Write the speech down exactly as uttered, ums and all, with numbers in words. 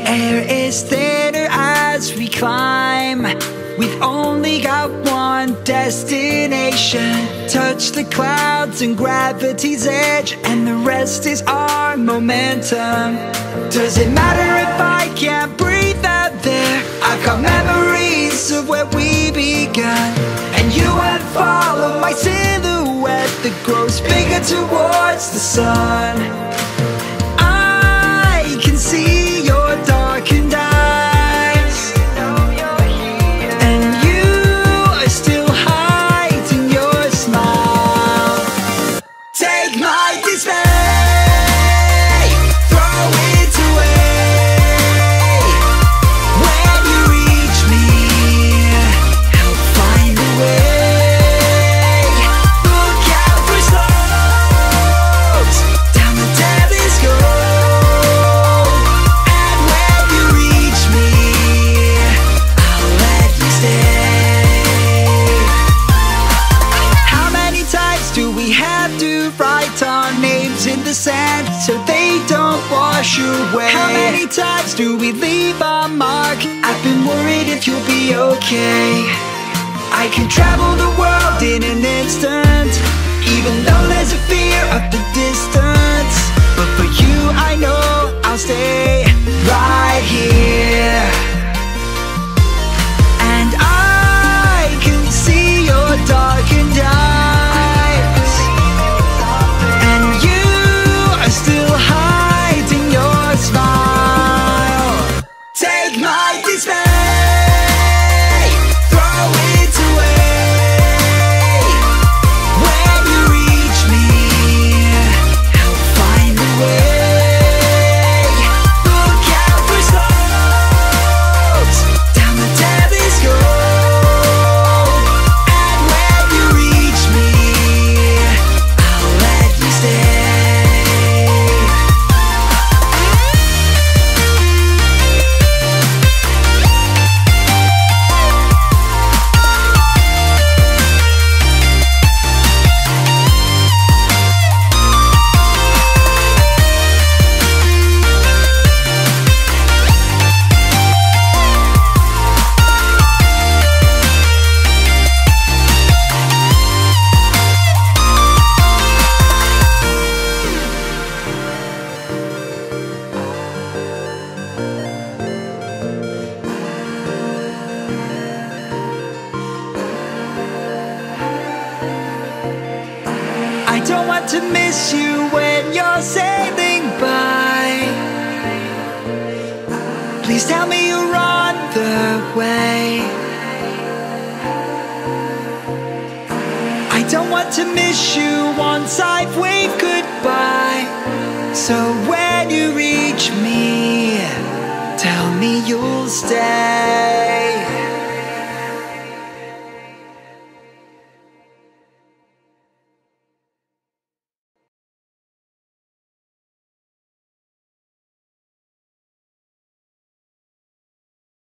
air is thinner as we climb. We've only got one destination. Touch the clouds and gravity's edge, and the rest is our momentum. Does it matter if I can't breathe out there? I've got memories of where we began, and you would follow my silhouette that grows bigger towards the sun. I can see your darkened eyes, and you are still hiding your smile. Take my dismay, throw it away. When you reach me, help find a way. Look out for slopes, down the deadliest road. And when you reach me, I'll let you stay. How many times do we have to write our names in the sand so they don't wash away? How many times do we leave our mark? I've been worried if you'll be okay. I can travel the world in an instant, even though there's a fear of the distance. But for you I know I'll stay right here. And I can see your darkened eyes, and you are still hiding your smile. Take my dismay, throw it away. When you reach me, help find a way. Look out for slopes, down the deadliest road. And when you reach me, I'll let you stay. I don't want to miss you when you're sailing by. Please tell me you're on the way. I don't want to miss you once I've waved goodbye. So when you reach me, tell me you'll stay.